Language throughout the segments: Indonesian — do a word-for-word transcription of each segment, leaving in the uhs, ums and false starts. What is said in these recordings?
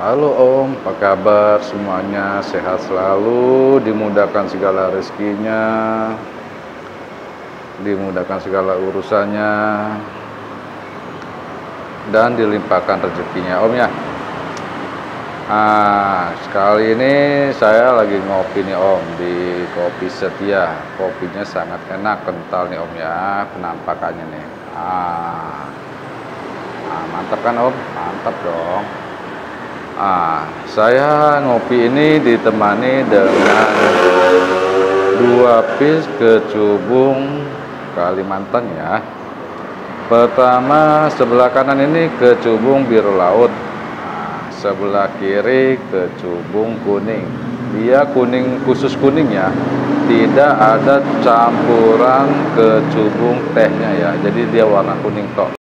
Halo Om, apa kabar semuanya? Sehat selalu, dimudahkan segala rezekinya, dimudahkan segala urusannya, dan dilimpahkan rezekinya Om ya. Nah, sekali ini saya lagi ngopi nih Om, di Kopi Setia. Kopinya sangat enak, kental nih Om ya, penampakannya nih. Ah, nah, mantap kan Om? Mantap dong. Ah, saya ngopi ini ditemani dengan dua piece kecubung Kalimantan ya. Pertama sebelah kanan ini kecubung biru laut, nah, sebelah kiri kecubung kuning. Dia kuning, khusus kuning ya, tidak ada campuran kecubung tehnya ya. Jadi dia warna kuning tok.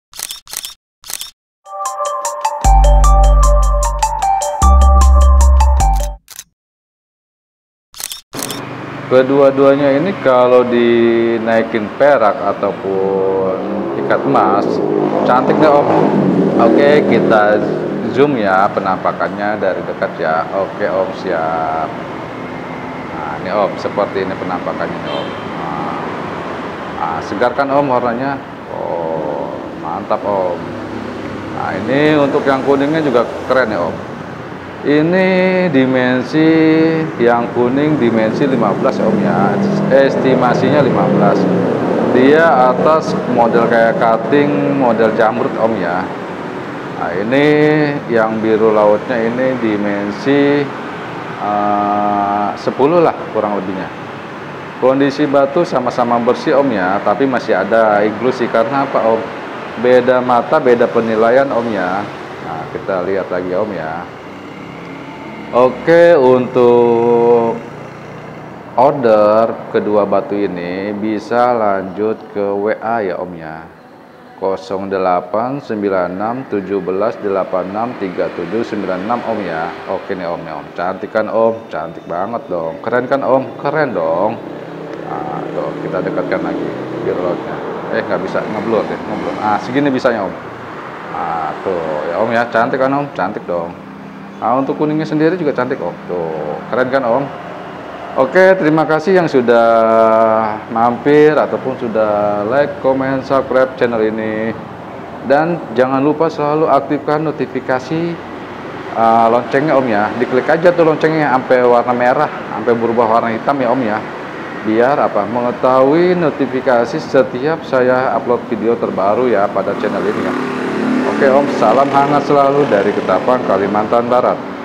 Kedua-duanya ini kalau dinaikin perak ataupun ikat emas, cantik deh Om. Oke, kita zoom ya penampakannya dari dekat ya. Oke Om, siap. Nah ini Om, seperti ini penampakannya nih, Om. Nah, nah, segar kan Om warnanya? Oh, mantap Om. Nah ini untuk yang kuningnya juga keren ya Om. Ini dimensi yang kuning dimensi lima belas ya Om ya, estimasinya lima belas. Dia atas model kayak cutting model jamrut Om ya. Nah ini yang biru lautnya ini dimensi uh, sepuluh lah kurang lebihnya. Kondisi batu sama-sama bersih Om ya, tapi masih ada inklusi karena apa Om? Beda mata beda penilaian Om ya. Nah kita lihat lagi Om ya. Oke, untuk order kedua batu ini bisa lanjut ke W A ya Om ya, nol delapan sembilan enam satu tujuh delapan enam tiga tujuh sembilan enam Om ya. Oke nih Om ya Om, cantik kan Om? Cantik banget dong, keren kan Om? Keren dong. Nah tuh kita dekatkan lagi biru lautnya. Eh nggak bisa, ngeblur deh, ngeblur. Ah segini bisanya Om. Ah tuh ya Om ya, cantik kan Om? Cantik dong. Nah, untuk kuningnya sendiri juga cantik Om. Tuh, keren kan Om? Oke, terima kasih yang sudah mampir ataupun sudah like, comment, subscribe channel ini. Dan jangan lupa selalu aktifkan notifikasi uh, loncengnya Om ya. Diklik aja tuh loncengnya sampai warna merah, sampai berubah warna hitam ya Om ya. Biar apa? Mengetahui notifikasi setiap saya upload video terbaru ya pada channel ini ya. Oke Om, salam hangat selalu dari Ketapang, Kalimantan Barat.